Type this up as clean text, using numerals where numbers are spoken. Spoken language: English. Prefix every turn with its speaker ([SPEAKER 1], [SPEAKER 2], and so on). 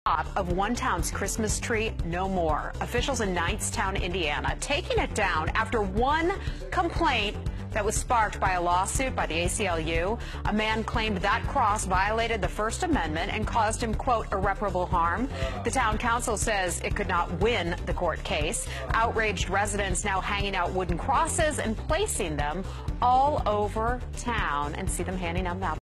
[SPEAKER 1] Of one town's Christmas tree, no more. Officials in Knightstown, Indiana, taking it down after one complaint that was sparked by a lawsuit by the ACLU. A man claimed that cross violated the First Amendment and caused him, quote, irreparable harm. The town council says it could not win the court case. Outraged residents now hanging out wooden crosses and placing them all over town, and see them handing out